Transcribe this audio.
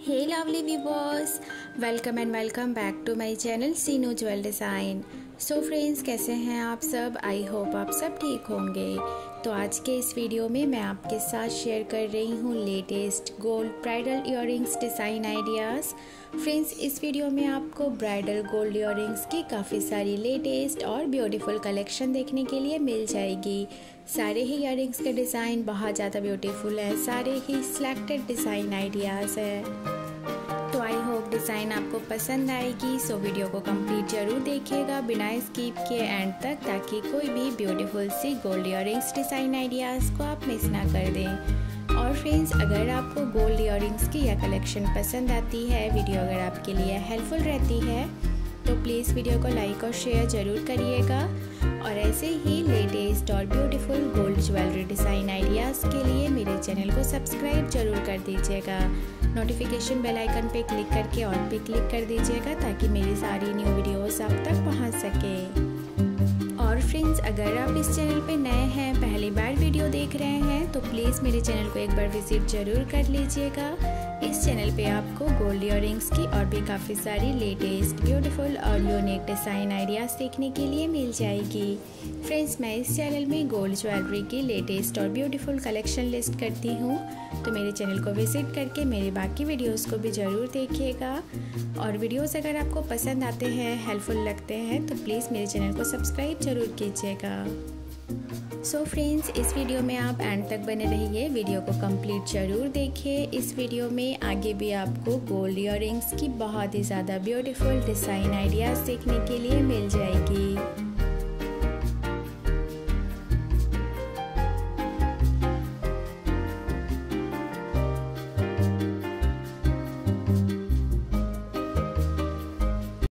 Hey lovely viewers, welcome and welcome back to my channel Seenu jewel design. So friends, कैसे हैं आप सब? I hope आप सब ठीक होंगे। तो आज के इस वीडियो में मैं आपके साथ शेयर कर रही हूँ latest gold bridal earrings design ideas. Friends, इस वीडियो में आपको ब्राइडल गोल्ड इयररिंग्स की काफ़ी सारी लेटेस्ट और ब्यूटीफुल कलेक्शन देखने के लिए मिल जाएगी। सारे ही इयररिंग्स के डिज़ाइन बहुत ज़्यादा ब्यूटीफुल है, सारे ही सिलेक्टेड डिज़ाइन आइडियाज़ है। तो आई होप डिज़ाइन आपको पसंद आएगी। सो वीडियो को कंप्लीट जरूर देखिएगा बिना स्किप किए एंड तक, ताकि कोई भी ब्यूटीफुल सी गोल्ड इयररिंग्स डिज़ाइन आइडियाज़ को आप मिस ना कर दें। और फ्रेंड्स, अगर आपको गोल्ड इयररिंग्स की यह कलेक्शन पसंद आती है, वीडियो अगर आपके लिए हेल्पफुल रहती है, तो प्लीज़ वीडियो को लाइक और शेयर ज़रूर करिएगा। और ऐसे ही लेटेस्ट और beautiful gold jewellery design ideas के लिए मेरे चैनल को सब्सक्राइब जरूर कर दीजिएगा। नोटिफिकेशन बेल आइकन पे क्लिक करके ऑल पे क्लिक कर दीजिएगा, ताकि मेरी सारी न्यू वीडियोस आप तक पहुंच सके। और फ्रेंड्स, अगर आप इस चैनल पे नए हैं, पहली बार वीडियो देख रहे हैं, तो प्लीज़ मेरे चैनल को एक बार विजिट ज़रूर कर लीजिएगा। इस चैनल पे आपको गोल्ड इयररिंग्स की और भी काफ़ी सारी लेटेस्ट ब्यूटीफुल और यूनिक डिज़ाइन आइडियाज़ देखने के लिए मिल जाएगी। फ्रेंड्स, मैं इस चैनल में गोल्ड ज्वेलरी की लेटेस्ट और ब्यूटीफुल कलेक्शन लिस्ट करती हूँ, तो मेरे चैनल को विजिट करके मेरे बाकी वीडियोस को भी ज़रूर देखिएगा। और वीडियोस अगर आपको पसंद आते हैं, हेल्पफुल लगते हैं, तो प्लीज़ मेरे चैनल को सब्सक्राइब ज़रूर कीजिएगा। सो फ्रेंड्स, इस वीडियो में आप एंड तक बने रहिए, वीडियो को कंप्लीट ज़रूर देखिए। इस वीडियो में आगे भी आपको गोल्ड इयररिंग्स की बहुत ही ज़्यादा ब्यूटीफुल डिज़ाइन आइडियाज़ देखने के लिए मिल जाएगी।